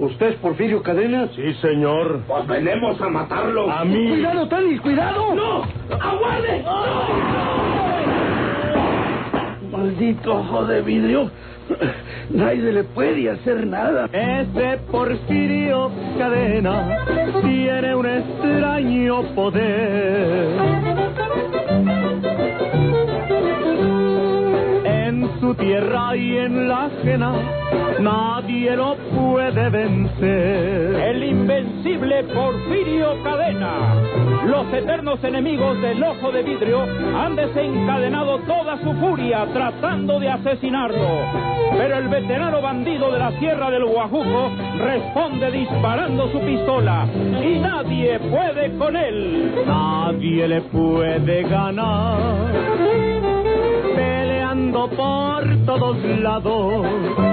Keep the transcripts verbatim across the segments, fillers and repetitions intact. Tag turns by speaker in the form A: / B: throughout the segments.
A: ¿Usted es Porfirio Cadena?
B: Sí, señor.
A: Pues venimos a matarlo.
B: A mí.
A: ¡Cuidado, Tanis, cuidado!
C: ¡No! ¡Aguarde!
A: ¡No! ¡Maldito ojo de vidrio! Nadie le puede hacer nada.
B: Ese Porfirio Cadena tiene un extraño poder. En su tierra y en la ajena nadie lo puede vencer.
C: El invencible Porfirio Cadena. Los eternos enemigos del ojo de vidrio han desencadenado toda su furia tratando de asesinarlo. Pero el veterano bandido de la Sierra del Guajuco responde disparando su pistola. Y nadie puede con él.
B: Nadie le puede ganar. Peleando por todos lados.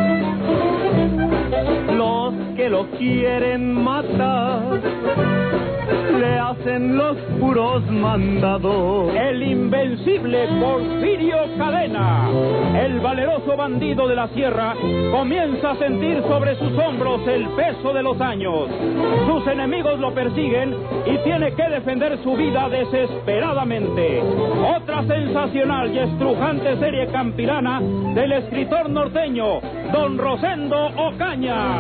B: Los que lo quieren matar le hacen los puros mandados.
C: El invencible Porfirio Cadena, el valeroso bandido de la sierra, comienza a sentir sobre sus hombros el peso de los años. Sus enemigos lo persiguen y tiene que defender su vida desesperadamente. Otra sensacional y estrujante serie campirana del escritor norteño, don Rosendo Ocaña.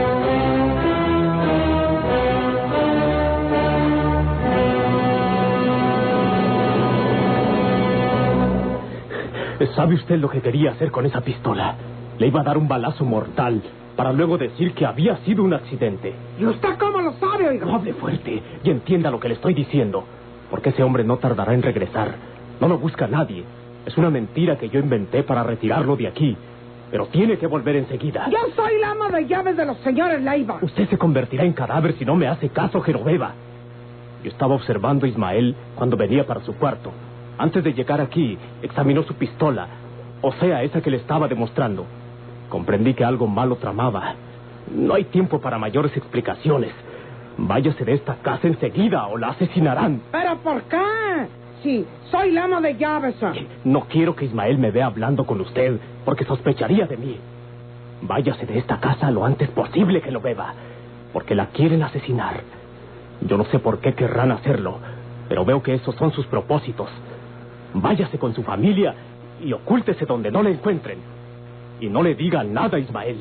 B: ¿Sabe usted lo que quería hacer con esa pistola? Le iba a dar un balazo mortal para luego decir que había sido un accidente.
D: ¿Y usted cómo lo sabe, oiga?
B: No hable fuerte y entienda lo que le estoy diciendo, porque ese hombre no tardará en regresar. No lo busca nadie. Es una mentira que yo inventé para retirarlo de aquí, pero tiene que volver enseguida.
D: Yo soy la ama de llaves de los señores Leiva.
B: Usted se convertirá en cadáver si no me hace caso, Genoveva. Yo estaba observando a Ismael cuando venía para su cuarto. Antes de llegar aquí, examinó su pistola, o sea, esa que le estaba demostrando. Comprendí que algo malo tramaba. No hay tiempo para mayores explicaciones. Váyase de esta casa enseguida o la asesinarán.
D: ¿Pero por qué? Sí, soy la ama de llaves.
B: No quiero que Ismael me vea hablando con usted, porque sospecharía de mí. Váyase de esta casa lo antes posible, Genoveva, porque la quieren asesinar. Yo no sé por qué querrán hacerlo, pero veo que esos son sus propósitos. Váyase con su familia y ocúltese donde no le encuentren. Y no le digan nada a Ismael.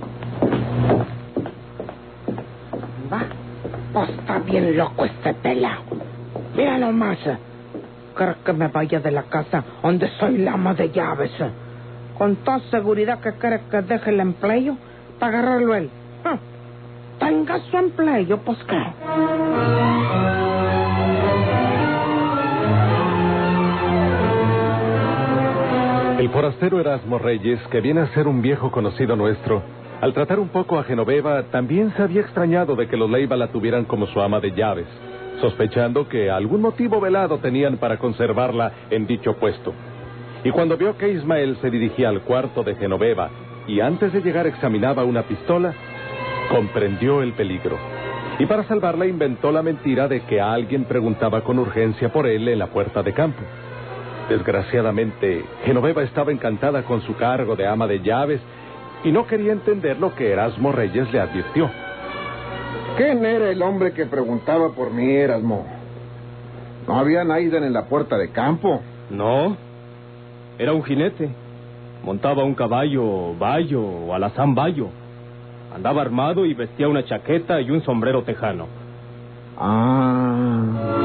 D: Va, pues está bien loco este pelado. Mira nomás. Creo que me vaya de la casa donde soy la ama de llaves. Con toda seguridad que quiere que deje el empleo para agarrarlo él. Ah, tenga su empleo, pues qué.
E: El forastero Erasmo Reyes, que viene a ser un viejo conocido nuestro, al tratar un poco a Genoveva, también se había extrañado de que los Leiva la tuvieran como su ama de llaves, sospechando que algún motivo velado tenían para conservarla en dicho puesto. Y cuando vio que Ismael se dirigía al cuarto de Genoveva y antes de llegar examinaba una pistola, comprendió el peligro. Y para salvarla inventó la mentira de que alguien preguntaba con urgencia por él en la puerta de campo. Desgraciadamente, Genoveva estaba encantada con su cargo de ama de llaves y no quería entender lo que Erasmo Reyes le advirtió.
F: ¿Quién era el hombre que preguntaba por mí, Erasmo? ¿No había nadie en la puerta de campo?
B: No, era un jinete. Montaba un caballo bayo o alazán bayo. Andaba armado y vestía una chaqueta y un sombrero tejano.
F: Ah...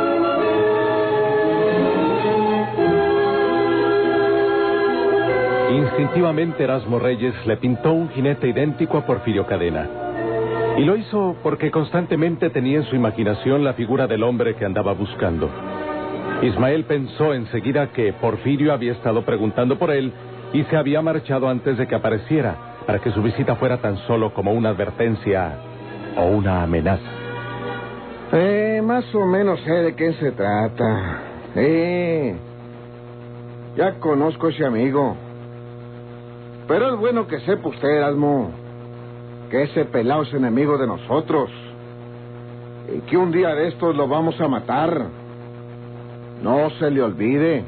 E: Instintivamente Erasmo Reyes le pintó un jinete idéntico a Porfirio Cadena. Y lo hizo porque constantemente tenía en su imaginación la figura del hombre que andaba buscando. Ismael pensó enseguida que Porfirio había estado preguntando por él y se había marchado antes de que apareciera, para que su visita fuera tan solo como una advertencia o una amenaza.
F: Eh, más o menos sé de qué se trata. Eh, ya conozco a ese amigo. Pero es bueno que sepa usted, Erasmo, que ese pelao es enemigo de nosotros. Y que un día de estos lo vamos a matar. No se le olvide.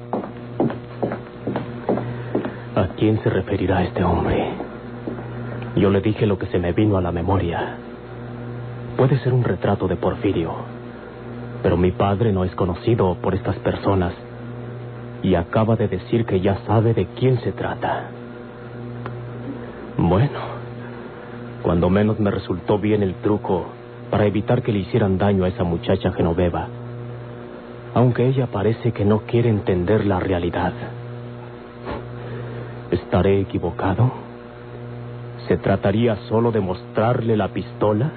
B: ¿A quién se referirá este hombre? Yo le dije lo que se me vino a la memoria. Puede ser un retrato de Porfirio, pero mi padre no es conocido por estas personas y acaba de decir que ya sabe de quién se trata. Bueno, cuando menos me resultó bien el truco para evitar que le hicieran daño a esa muchacha Genoveva, aunque ella parece que no quiere entender la realidad. ¿Estaré equivocado? ¿Se trataría solo de mostrarle la pistola?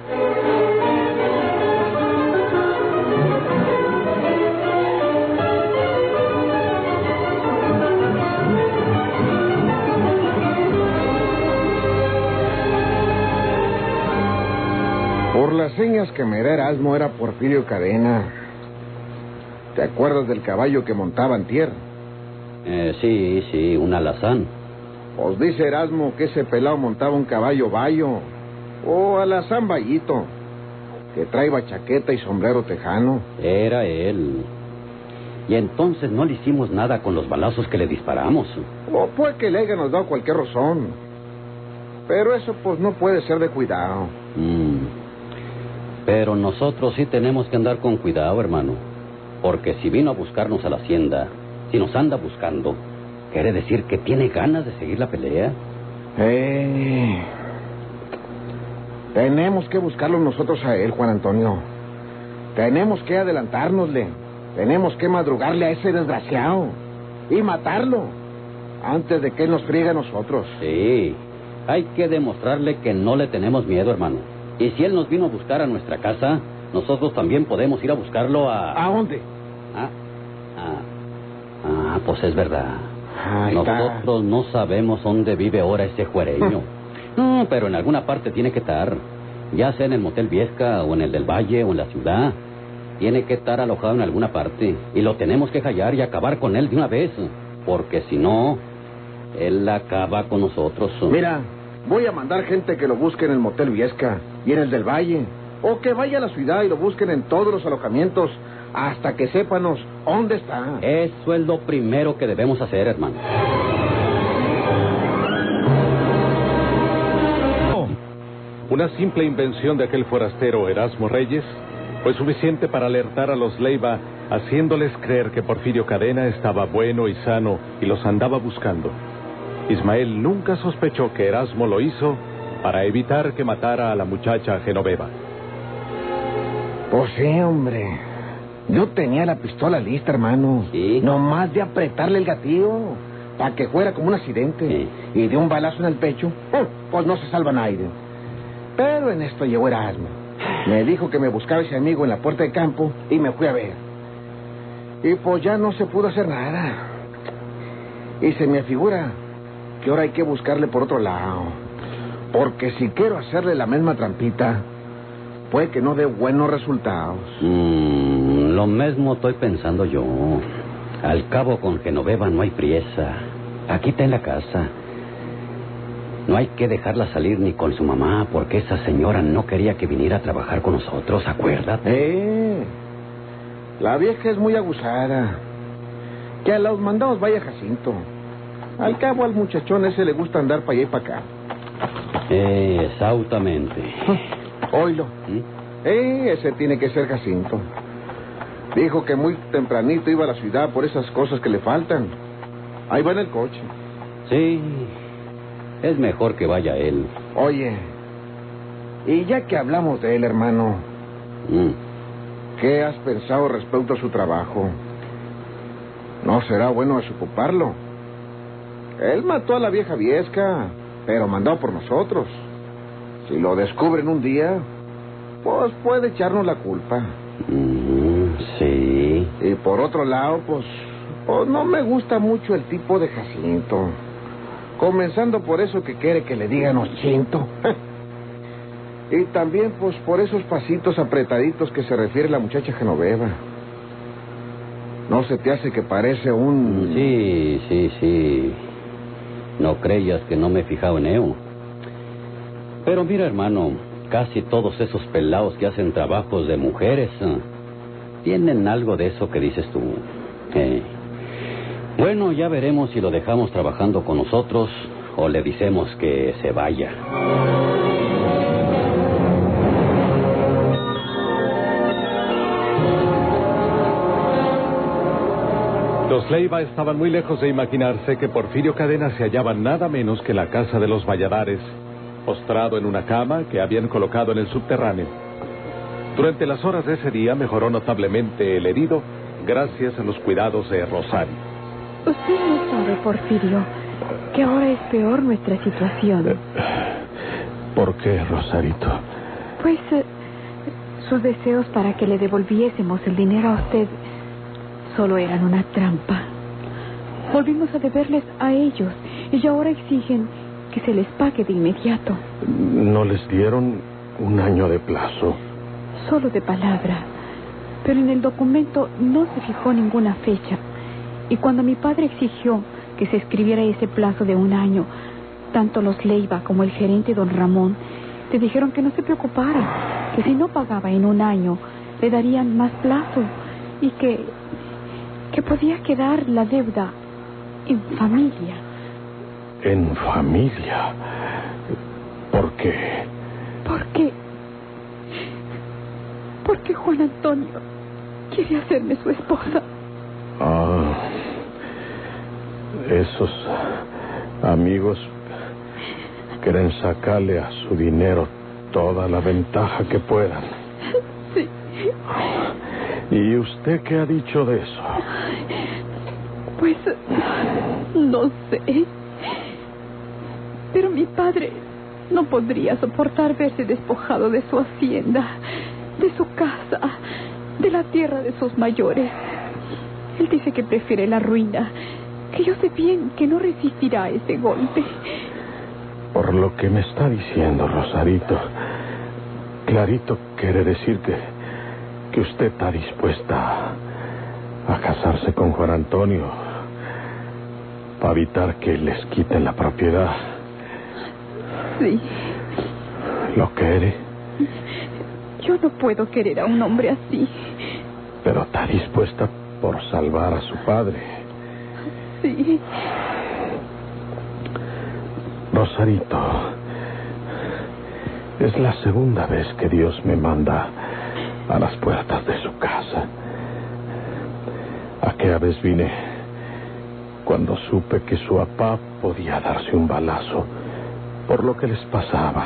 F: Por las señas que me da Erasmo, era Porfirio Cadena. ¿Te acuerdas del caballo que montaba antier?
G: Eh, sí, sí, un alazán.
F: Pues dice Erasmo que ese pelao montaba un caballo bayo, o alazán bayito, que traía chaqueta y sombrero tejano.
G: Era él. Y entonces no le hicimos nada con los balazos que le disparamos.
F: O puede que le haya nos dado cualquier razón. Pero eso pues no puede ser de cuidado.
G: Mm. Pero nosotros sí tenemos que andar con cuidado, hermano. Porque si vino a buscarnos a la hacienda, si nos anda buscando, quiere decir que tiene ganas de seguir la pelea.
F: Eh, tenemos que buscarlo nosotros a él, Juan Antonio. Tenemos que adelantárnosle. Tenemos que madrugarle a ese desgraciado y matarlo antes de que él nos friegue a nosotros.
G: Sí, hay que demostrarle que no le tenemos miedo, hermano. Y si él nos vino a buscar a nuestra casa, nosotros también podemos ir a buscarlo a...
F: ¿A dónde?
G: Ah, ah, ah pues es verdad.
F: Ahí
G: nosotros
F: está.
G: No sabemos dónde vive ahora ese juereño. No, pero en alguna parte tiene que estar. Ya sea en el Motel Viesca, o en el del Valle, o en la ciudad. Tiene que estar alojado en alguna parte. Y lo tenemos que hallar y acabar con él de una vez. Porque si no, él acaba con nosotros.
F: Mira, voy a mandar gente que lo busque en el Motel Viesca y en el del Valle. O que vaya a la ciudad y lo busquen en todos los alojamientos hasta que sépanos dónde está.
G: Eso es lo primero que debemos hacer, hermano.
E: Una simple invención de aquel forastero Erasmo Reyes fue suficiente para alertar a los Leiva, haciéndoles creer que Porfirio Cadena estaba bueno y sano y los andaba buscando. Ismael nunca sospechó que Erasmo lo hizo para evitar que matara a la muchacha Genoveva.
F: Pues sí, hombre. Yo tenía la pistola lista, hermano.
G: ¿Sí?
F: Nomás de apretarle el gatillo para que fuera como un accidente.
G: Sí.
F: Y de un balazo en el pecho, pues no se salva nadie. Pero en esto llegó Erasmo. Me dijo que me buscaba ese amigo en la puerta de campo y me fui a ver. Y pues ya no se pudo hacer nada. Y se me figura que ahora hay que buscarle por otro lado. Porque si quiero hacerle la misma trampita, puede que no dé buenos resultados.
G: Mm, lo mismo estoy pensando yo. Al cabo, con Genoveva no hay priesa. Aquí está en la casa. No hay que dejarla salir ni con su mamá, porque esa señora no quería que viniera a trabajar con nosotros, acuérdate.
F: Eh, la vieja es muy aguzada. Que a los mandados vaya Jacinto. Al cabo, al muchachón ese le gusta andar para allá y para acá.
G: Eh, exactamente.
F: Oílo.
G: ¿Mm?
F: Eh, ese tiene que ser Jacinto. Dijo que muy tempranito iba a la ciudad por esas cosas que le faltan. Ahí va en el coche.
G: Sí, es mejor que vaya él.
F: Oye, y ya que hablamos de él, hermano,
G: Mm.
F: ¿qué has pensado respecto a su trabajo? ¿No será bueno desocuparlo? Él mató a la vieja Viesca, pero mandado por nosotros. Si lo descubren un día, pues puede echarnos la culpa.
G: Mm, sí.
F: Y por otro lado, pues, pues no me gusta mucho el tipo de Jacinto. Comenzando por eso que quiere que le digan Ochinto. Y también, pues, por esos pasitos apretaditos que se refiere la muchacha Genoveva. ¿No se te hace que parece un...?
G: Sí, sí, sí. No creas que no me he fijado en ello. Pero mira, hermano, casi todos esos pelados que hacen trabajos de mujeres eh, tienen algo de eso que dices tú. Eh. Bueno, ya veremos si lo dejamos trabajando con nosotros o le decimos que se vaya.
E: Los Leiva estaban muy lejos de imaginarse que Porfirio Cadena se hallaba nada menos que en la casa de los Valladares, postrado en una cama que habían colocado en el subterráneo. Durante las horas de ese día mejoró notablemente el herido gracias a los cuidados de Rosario.
H: Usted no sabe, Porfirio, que ahora es peor nuestra situación.
I: ¿Por qué, Rosarito?
H: Pues eh, sus deseos para que le devolviésemos el dinero a usted solo eran una trampa. Volvimos a deberles a ellos y ahora exigen que se les pague de inmediato.
I: ¿No les dieron un año de plazo?
H: Solo de palabra, pero en el documento no se fijó ninguna fecha. Y cuando mi padre exigió que se escribiera ese plazo de un año, tanto los Leiva como el gerente don Ramón le dijeron que no se preocupara, que si no pagaba en un año le darían más plazo y que que podía quedar la deuda en familia.
I: ¿En familia? ¿Por qué?
H: Porque porque Juan Antonio quiere hacerme su esposa.
I: Ah, esos amigos quieren sacarle a su dinero toda la ventaja que puedan.
H: Sí.
I: ¿Y usted qué ha dicho de eso?
H: Pues no sé. Pero mi padre no podría soportar verse despojado de su hacienda, de su casa, de la tierra de sus mayores. Él dice que prefiere la ruina, que yo sé bien que no resistirá a ese golpe.
I: Por lo que me está diciendo, Rosarito, clarito quiere decir que, que usted está dispuesta a, a casarse con Juan Antonio para evitar que les quiten la propiedad.
H: Sí.
I: ¿Lo quiere?
H: Yo no puedo querer a un hombre así.
I: Pero está dispuesta por salvar a su padre.
H: Sí.
I: Rosarito, es la segunda vez que Dios me manda a las puertas de su casa. Aquella vez vine cuando supe que su papá podía darse un balazo por lo que les pasaba.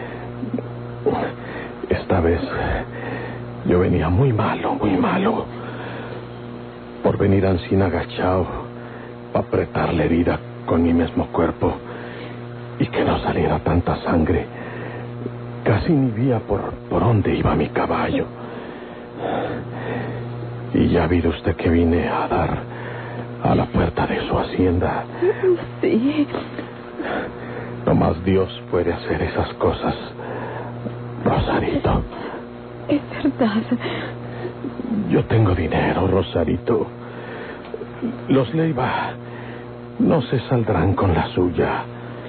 I: Esta vez yo venía muy malo, muy malo. Por venir ansí agachado para apretar la herida con mi mismo cuerpo y que no saliera tanta sangre. Casi ni veía por, por dónde iba mi caballo. Y ya ha visto usted que vine a dar a la puerta de su hacienda.
H: Sí.
I: Nomás Dios puede hacer esas cosas, Rosarito.
H: Es verdad.
I: Yo tengo dinero, Rosarito. Los Leiva no se saldrán con la suya.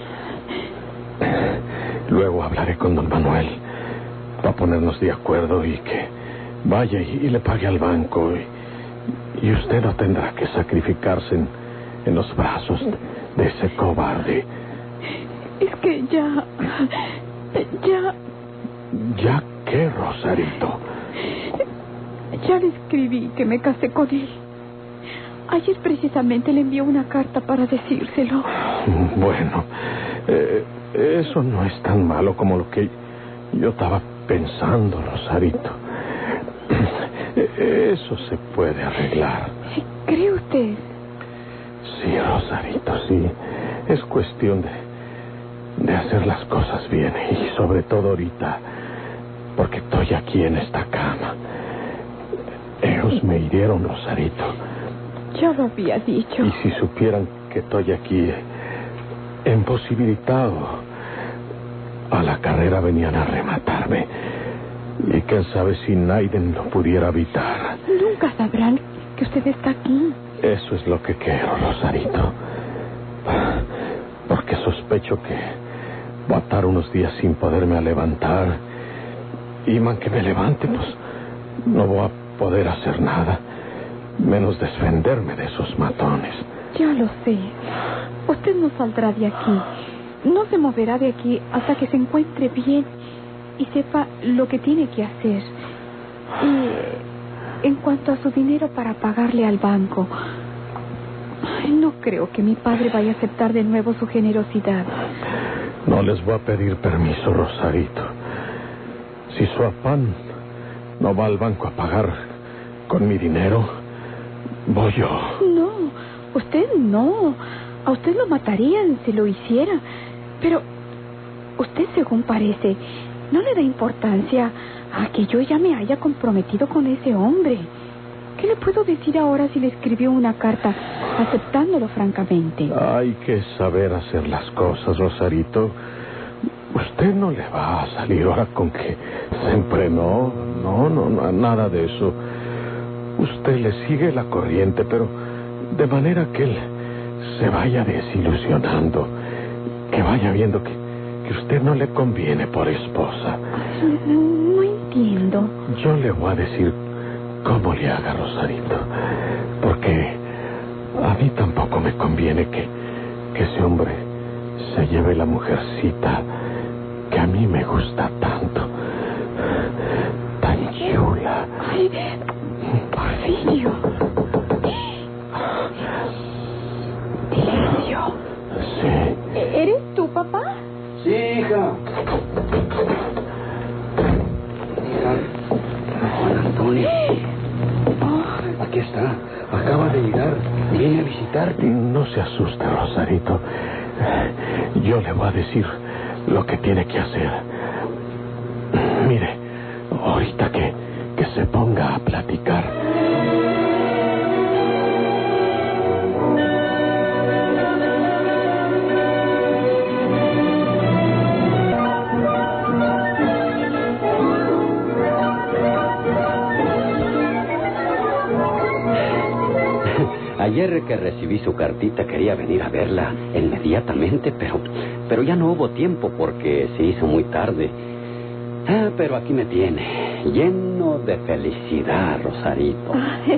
I: Luego hablaré con don Manuel para ponernos de acuerdo y que vaya y, y le pague al banco. Y, y usted no tendrá que sacrificarse en, en los brazos de ese cobarde.
H: Es que ya... Ya...
I: ¿Ya qué, Rosarito?
H: Ya le escribí que me casé con él. Ayer precisamente le envió una carta para decírselo.
I: Bueno, eh, eso no es tan malo como lo que yo estaba pensando, Rosarito. Eso se puede arreglar.
H: ¿Cree usted?
I: Sí, Rosarito, sí. Es cuestión de, de hacer las cosas bien. Y sobre todo ahorita, porque estoy aquí en esta cama. Ellos me hirieron, Rosarito.
H: Ya lo había dicho.
I: Y si supieran que estoy aquí imposibilitado, a la carrera venían a rematarme. Y quién sabe si Naiden lo pudiera evitar.
H: Nunca sabrán que usted está aquí.
I: Eso es lo que quiero, Rosarito. Porque sospecho que voy a estar unos días sin poderme a levantar. Y man que me levante, pues no voy a poder hacer nada, menos defenderme de esos matones.
H: Ya lo sé. Usted no saldrá de aquí. No se moverá de aquí hasta que se encuentre bien y sepa lo que tiene que hacer. Y en cuanto a su dinero para pagarle al banco, no creo que mi padre vaya a aceptar de nuevo su generosidad.
I: No les voy a pedir permiso, Rosarito. Si su afán no va al banco a pagar con mi dinero, voy yo.
H: No, usted no. A usted lo matarían si lo hiciera. Pero usted, según parece, no le da importancia a que yo ya me haya comprometido con ese hombre. ¿Qué le puedo decir ahora si le escribió una carta aceptándolo francamente?
I: Hay que saber hacer las cosas, Rosarito. Usted no le va a salir ahora con que se emprenó. No, no, no, nada de eso. Usted le sigue la corriente, pero de manera que él se vaya desilusionando, que vaya viendo que, que usted no le conviene por esposa.
H: No, no entiendo.
I: Yo le voy a decir cómo le haga, Rosarito, porque a mí tampoco me conviene que, que ese hombre se lleve la mujercita que a mí me gusta tanto, tan chula.
H: Ay, Porfirio. Silencio.
I: Sí.
H: ¿Eres tú, papá?
A: Sí, hija. Hija, Juan Antonio.
H: Oh.
A: Aquí está. Acaba de llegar. Viene a visitarte.
I: No se asuste, Rosarito. Yo le voy a decir lo que tiene que hacer. Mire, ahorita que, que se ponga a platicar.
G: Ayer que recibí su cartita quería venir a verla inmediatamente, pero pero ya no hubo tiempo porque se hizo muy tarde. Ah, pero aquí me tiene, lleno de felicidad, Rosarito.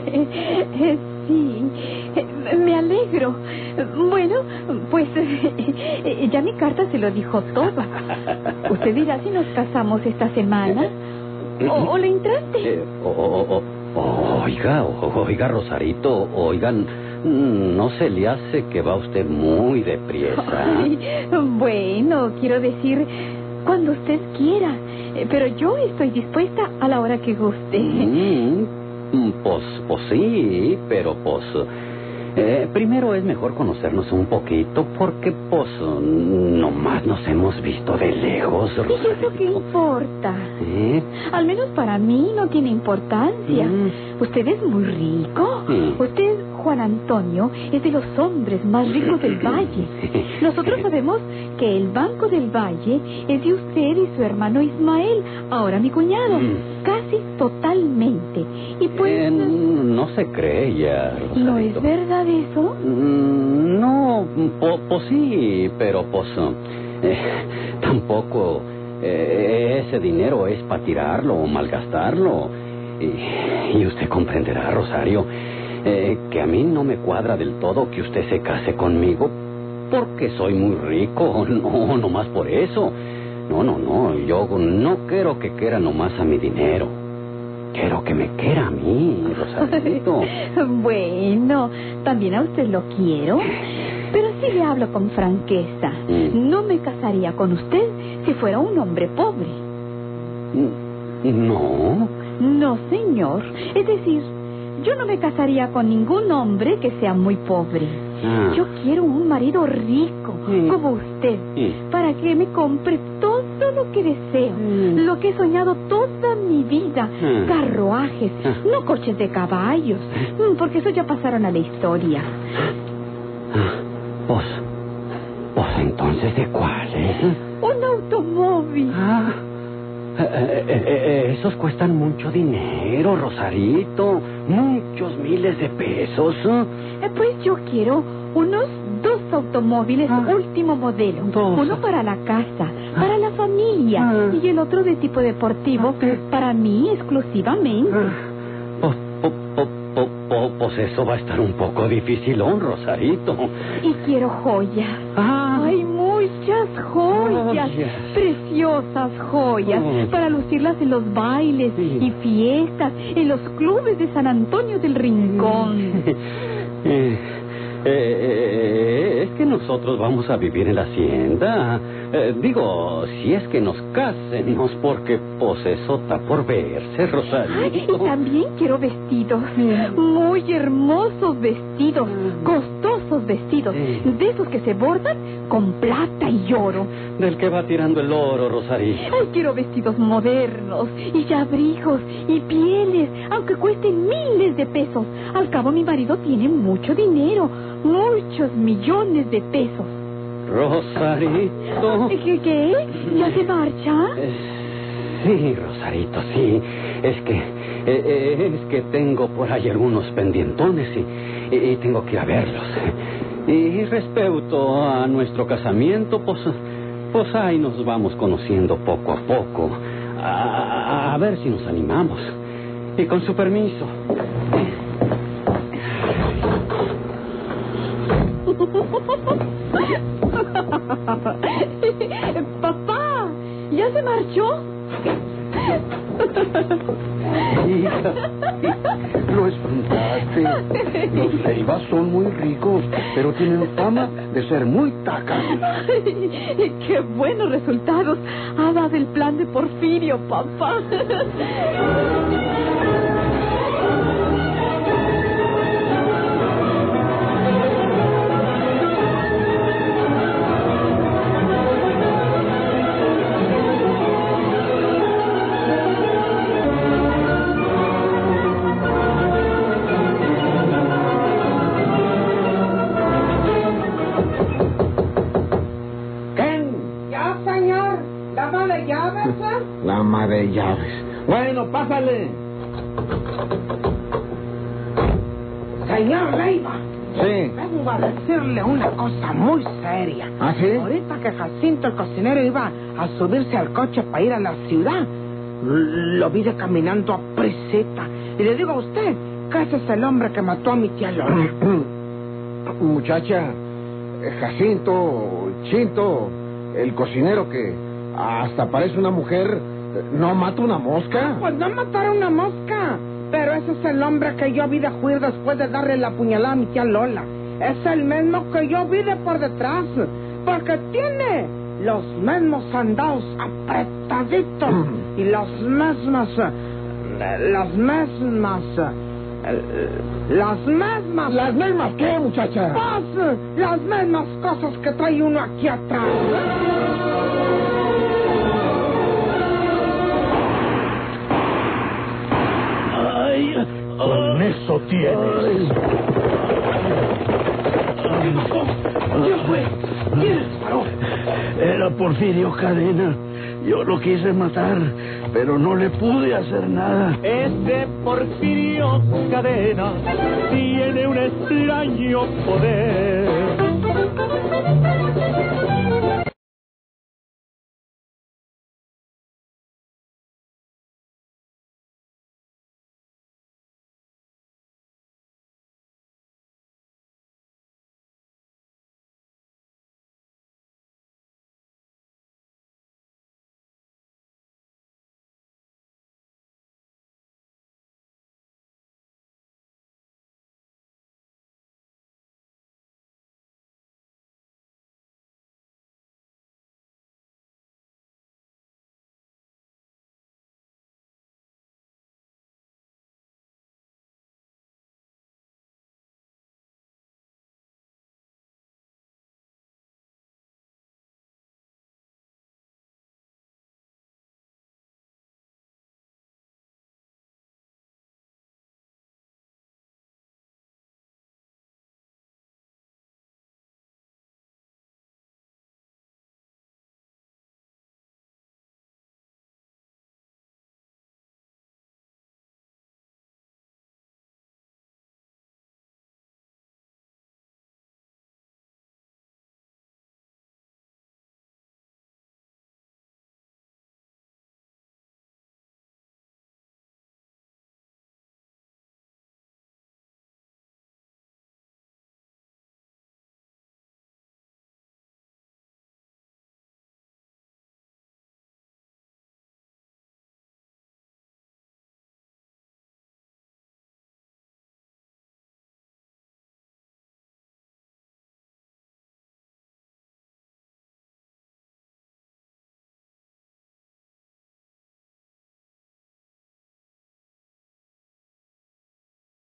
H: Sí, me alegro. Bueno, pues ya mi carta se lo dijo todo. Usted dirá si nos casamos esta semana o, o le entraste.
G: Eh, o, o, o, oiga, o, oiga, Rosarito, oigan, ¿no se le hace que va usted muy deprisa?
H: Ay, bueno, quiero decir, cuando usted quiera. Pero yo estoy dispuesta a la hora que guste.
G: Mm, pues, pues sí, pero pues... Eh, primero es mejor conocernos un poquito porque, pues, nomás nos hemos visto de lejos,
H: ¿Y eso qué importa?
G: ¿Eh?
H: Al menos para mí no tiene importancia.
G: Mm.
H: Usted es muy rico.
G: Mm.
H: Usted, Juan Antonio, es de los hombres más ricos del valle. Nosotros sabemos que el Banco del Valle es de usted y su hermano Ismael, ahora mi cuñado.
G: Mm.
H: Casi totalmente. Y pues...
G: Eh, no se cree ya, Rosarito.
H: ¿No es verdad eso?
G: Mm, no, po, pues sí, pero pues eh, tampoco eh, ese dinero es para tirarlo o malgastarlo. Y, y usted comprenderá, Rosario, eh, que a mí no me cuadra del todo que usted se case conmigo porque soy muy rico, no, nomás por eso. No, no, no, yo no quiero que quiera nomás a mi dinero. Quiero que me quiera a mí, Rosarito.
H: Bueno, también a usted lo quiero. Pero sí le hablo con franqueza.
G: Mm.
H: No me casaría con usted si fuera un hombre pobre.
G: No.
H: No, señor. Es decir, yo no me casaría con ningún hombre que sea muy pobre.
G: Ah.
H: Yo quiero un marido rico,
G: Mm.
H: como usted,
G: Mm.
H: para que me compre todo lo que deseo,
G: Mm.
H: lo que he soñado toda mi vida.
G: Mm.
H: Carruajes,
G: Ah.
H: no coches de caballos, mm, porque eso ya pasaron a la historia.
G: Ah, pues, pues entonces, ¿de cuáles?
H: Un automóvil.
G: Ah, eh, eh, eh, esos cuestan mucho dinero, Rosarito. Muchos miles de pesos.
H: Eh, Pues yo quiero unos dos automóviles
G: Ah.
H: último modelo.
G: Dos.
H: Uno para la casa, para la familia,
G: Ah.
H: y el otro de tipo deportivo
G: Ah.
H: para mí exclusivamente.
G: Ah, pues, pues, pues, po, po, pues eso va a estar un poco dificilón, Rosarito.
H: Y quiero joyas.
G: Ah.
H: Ay, muchas joyas.
G: Joyas.
H: Preciosas joyas.
G: Oh.
H: Para lucirlas en los bailes
G: Sí.
H: y fiestas, en los clubes de San Antonio del Rincón.
G: Eh, eh, eh, es que nosotros vamos a vivir en la hacienda. Eh, digo, si es que nos casemos, porque pues eso está por verse,
H: Ay,
G: Rosarito.
H: y también quiero vestidos. Muy hermosos vestidos. Costosos vestidos.
G: Sí.
H: De esos que se bordan con plata y oro.
G: Del que va tirando el oro, Rosarito.
H: Ay, quiero vestidos modernos y abrigos y pieles, aunque cuesten miles de pesos. Al cabo, mi marido tiene mucho dinero, muchos millones de pesos.
G: Rosarito.
H: ¿Qué? ¿Qué? ¿Ya se marcha?
G: Eh, Sí, Rosarito, sí. Es que, eh, eh, es que tengo por ahí algunos pendientones y, y, y tengo que ir a verlos. Y respecto a nuestro casamiento, pues, pues ahí nos vamos conociendo poco a poco. A, a, a ver si nos animamos. Y con su permiso.
H: Papá, ¿ya se marchó?
A: Hija, lo espantaste. Los Leivas son muy ricos, pero tienen fama de ser muy tacaños.
H: Ay, ¡qué buenos resultados ha dado el plan de Porfirio, papá!
D: Ya, señor. Dama de llaves, ¿eh?
F: La ama de llaves.
A: Bueno, pásale.
D: Señor Leiva.
F: Sí.
D: Vengo a decirle una cosa muy seria.
F: ¿Ah, sí?
D: Ahorita que Jacinto, el cocinero, iba a subirse al coche para ir a la ciudad, lo vi de caminando a prisita. Y le digo a usted que ese es el hombre que mató a mi tía Lola.
F: Muchacha, eh, Jacinto, Chinto, el cocinero que hasta parece una mujer, eh, ¿no mata una mosca?
D: Pues no mataron una mosca. Pero ese es el hombre que yo vi de juir después de darle la puñalada a mi tía Lola. Es el mismo que yo vi de por detrás. Porque tiene los mismos andados apretaditos.
F: Mm.
D: Y las mismas... eh, Las mismas... eh, Las mismas...
F: ¿Las mismas qué, muchacha?
D: Pues, las mismas cosas que trae uno aquí atrás.
A: Ay,
I: Con
A: ay,
I: eso tienes.
A: ¿Quién fue? ¿Quién disparó? Era Porfirio Cadena. Yo lo quise matar, pero no le pude hacer nada.
B: Este Porfirio Cadena tiene un extraño poder.